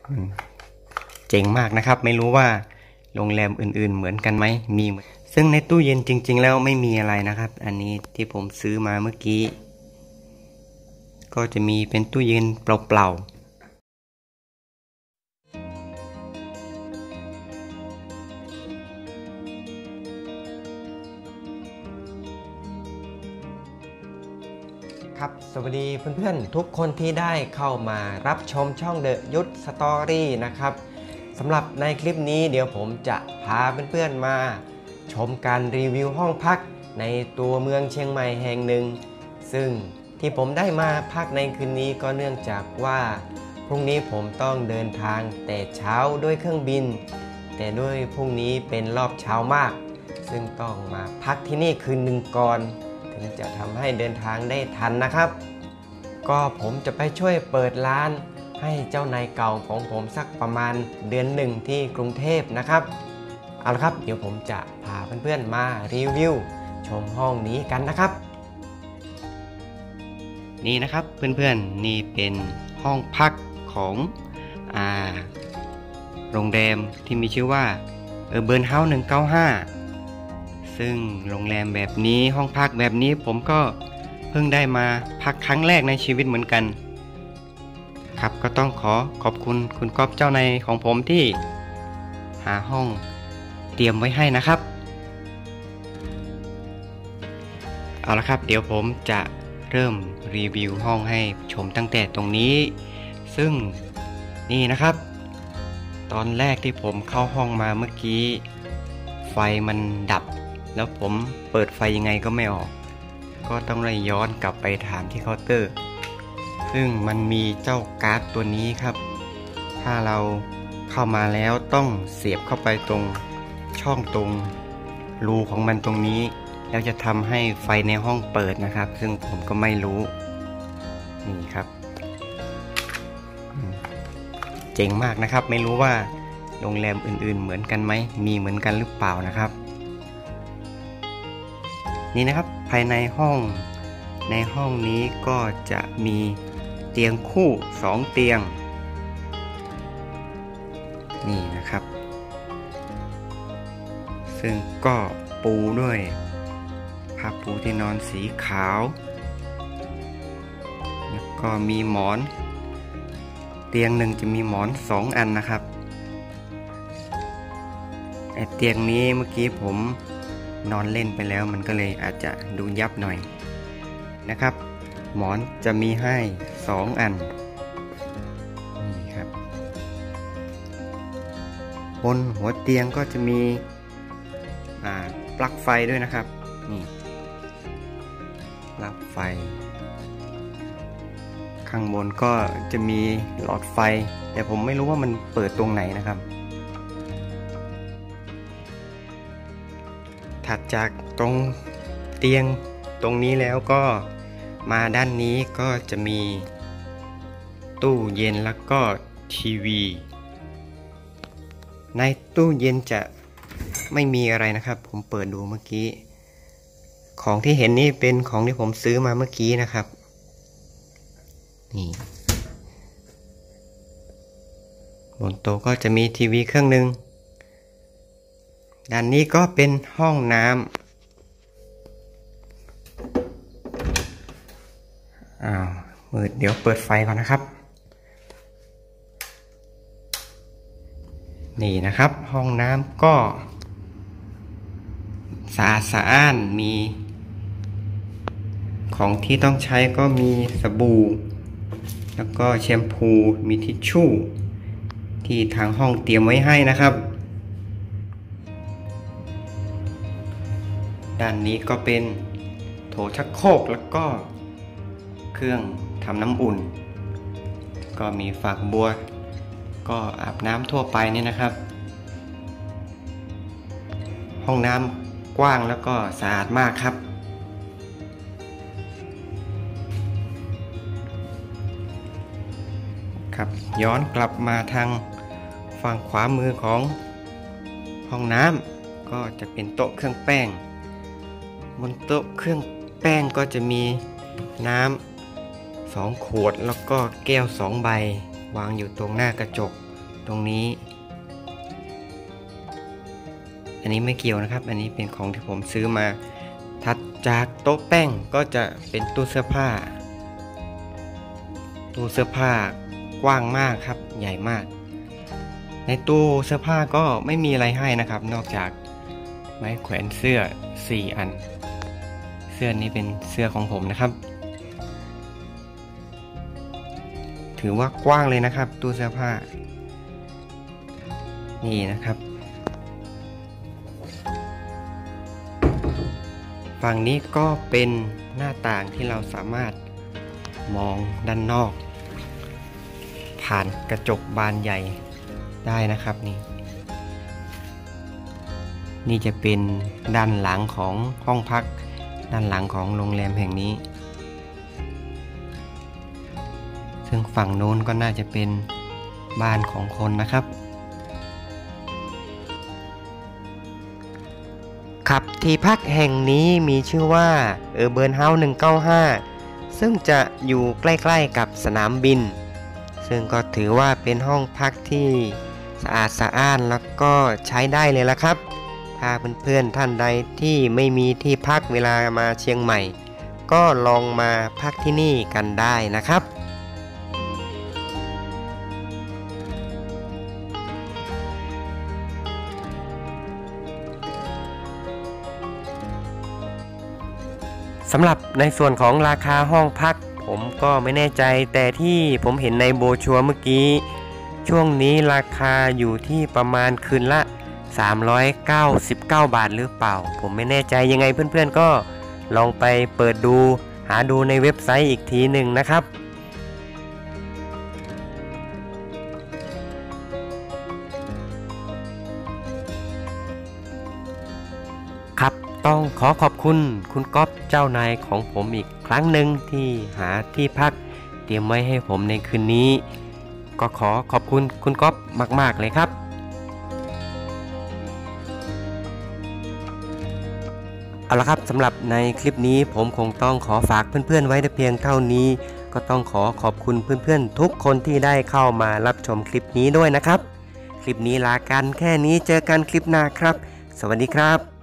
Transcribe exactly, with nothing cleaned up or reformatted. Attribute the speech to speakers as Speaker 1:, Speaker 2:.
Speaker 1: เจ๋งมากนะครับไม่รู้ว่าโรงแรมอื่นๆเหมือนกันไหมมีซึ่งในตู้เย็นจริงๆแล้วไม่มีอะไรนะครับอันนี้ที่ผมซื้อมาเมื่อกี้ก็จะมีเป็นตู้เย็นเปล่าๆครับสวัสดีเพื่อนๆทุกคนที่ได้เข้ามารับชมช่อง The ยุทธ Story นะครับสำหรับในคลิปนี้เดี๋ยวผมจะพาเพื่อนๆมาชมการรีวิวห้องพักในตัวเมืองเชียงใหม่แห่งหนึ่งซึ่งที่ผมได้มาพักในคืนนี้ก็เนื่องจากว่าพรุ่งนี้ผมต้องเดินทางแต่เช้าด้วยเครื่องบินแต่ด้วยพรุ่งนี้เป็นรอบเช้ามากซึ่งต้องมาพักที่นี่คืนหนึ่งก่อนถึงจะทำให้เดินทางได้ทันนะครับก็ผมจะไปช่วยเปิดร้านให้เจ้านายเก่าของผมสักประมาณเดือนหนึ่งที่กรุงเทพนะครับเอาละครับเดี๋ยวผมจะพาเพื่อนๆมารีวิวชมห้องนี้กันนะครับนี่นะครับเพื่อนๆนี่เป็นห้องพักของอ่าโรงแรมที่มีชื่อว่าเออเบิร์นเฮาส์หนึ่งเก้าห้าซึ่งโรงแรมแบบนี้ห้องพักแบบนี้ผมก็เพิ่งได้มาพักครั้งแรกในชีวิตเหมือนกันครับก็ต้องขอขอบคุณคุณก๊อฟเจ้านายของผมที่หาห้องเตรียมไว้ให้นะครับเอาละครับเดี๋ยวผมจะเริ่มรีวิวห้องให้ชมตั้งแต่ตรงนี้ซึ่งนี่นะครับตอนแรกที่ผมเข้าห้องมาเมื่อกี้ไฟมันดับแล้วผมเปิดไฟยังไงก็ไม่ออกก็ต้องเลยย้อนกลับไปถามที่เคาน์เตอร์ซึ่งมันมีเจ้าการ์ดตัวนี้ครับถ้าเราเข้ามาแล้วต้องเสียบเข้าไปตรงช่องตรงรูของมันตรงนี้แล้วจะทำให้ไฟในห้องเปิดนะครับซึ่งผมก็ไม่รู้นี่ครับเจ๋งมากนะครับไม่รู้ว่าโรงแรมอื่นๆเหมือนกันไหมมีเหมือนกันหรือเปล่านะครับนี่นะครับภายในห้องในห้องนี้ก็จะมีเตียงคู่สองเตียงนี่นะครับซึ่งก็ปูด้วยผ้าปูที่นอนสีขาวแล้วก็มีหมอนเตียงหนึ่งจะมีหมอนสองอันนะครับไอเตียงนี้เมื่อกี้ผมนอนเล่นไปแล้วมันก็เลยอาจจะดูยับหน่อยนะครับหมอนจะมีให้สองอันนี่ครับบนหัวเตียงก็จะมีอ่าปลั๊กไฟด้วยนะครับนี่ปลั๊กไฟข้างบนก็จะมีหลอดไฟแต่ผมไม่รู้ว่ามันเปิดตรงไหนนะครับถัดจากตรงเตียงตรงนี้แล้วก็มาด้านนี้ก็จะมีตู้เย็นแล้วก็ทีวีในตู้เย็นจะไม่มีอะไรนะครับผมเปิดดูเมื่อกี้ของที่เห็นนี่เป็นของที่ผมซื้อมาเมื่อกี้นะครับนี่บนโต๊ะก็จะมีทีวีเครื่องหนึ่งด้านนี้ก็เป็นห้องน้ำอ้าวมืดเดี๋ยวเปิดไฟก่อนนะครับนี่นะครับห้องน้ำก็สะอาดสะอ้านมีของที่ต้องใช้ก็มีสบู่แล้วก็แชมพูมีทิชชู่ที่ทางห้องเตรียมไว้ให้นะครับด้านนี้ก็เป็นโถชักโครกแล้วก็เครื่องทำน้ำอุ่นก็มีฝักบัวก็อาบน้ำทั่วไปนี่นะครับห้องน้ำกว้างแล้วก็สะอาดมากครับครับย้อนกลับมาทางฝั่งขวามือของห้องน้ำก็จะเป็นโต๊ะเครื่องแป้งบนโต๊ะเครื่องแป้งก็จะมีน้ำสองขวดแล้วก็แก้วสองใบวางอยู่ตรงหน้ากระจกตรงนี้อันนี้ไม่เกี่ยวนะครับอันนี้เป็นของที่ผมซื้อมาถัดจากโต๊ะแป้งก็จะเป็นตู้เสื้อผ้าตู้เสื้อผ้ากว้างมากครับใหญ่มากในตู้เสื้อผ้าก็ไม่มีอะไรให้นะครับนอกจากไม้แขวนเสื้อสี่อันเสื้อนี้เป็นเสื้อของผมนะครับถือว่ากว้างเลยนะครับตู้เสื้อผ้านี่นะครับฝั่งนี้ก็เป็นหน้าต่างที่เราสามารถมองด้านนอกผ่านกระจกบานใหญ่ได้นะครับนี่นี่จะเป็นด้านหลังของห้องพักด้านหลังของโรงแรมแห่งนี้ซึ่งฝั่งโน้นก็น่าจะเป็นบ้านของคนนะครับครับที่พักแห่งนี้มีชื่อว่าเออเบิร์นเฮาส์หนึ่งเก้าห้าซึ่งจะอยู่ใกล้ๆกับสนามบินซึ่งก็ถือว่าเป็นห้องพักที่สะอาดสะอ้านแล้วก็ใช้ได้เลยละครับถ้าเพื่อนๆท่านใดที่ไม่มีที่พักเวลามาเชียงใหม่ก็ลองมาพักที่นี่กันได้นะครับสำหรับในส่วนของราคาห้องพักผมก็ไม่แน่ใจแต่ที่ผมเห็นในโบรชัวร์เมื่อกี้ช่วงนี้ราคาอยู่ที่ประมาณคืนละสามร้อยเก้าสิบเก้าบาทหรือเปล่าผมไม่แน่ใจยังไงเพื่อนๆก็ลองไปเปิดดูหาดูในเว็บไซต์อีกทีหนึ่งนะครับครับต้องขอขอบคุณคุณก๊อฟเจ้านายของผมอีกครั้งหนึ่งที่หาที่พักเตรียมไว้ให้ผมในคืนนี้ก็ขอขอบคุณคุณก๊อฟมากๆเลยครับเอาละครับสำหรับในคลิปนี้ผมคงต้องขอฝากเพื่อนๆไว้แต่เพียงเท่านี้ก็ต้องขอขอบคุณเพื่อนๆทุกคนที่ได้เข้ามารับชมคลิปนี้ด้วยนะครับคลิปนี้ลากันแค่นี้เจอกันคลิปหน้าครับสวัสดีครับ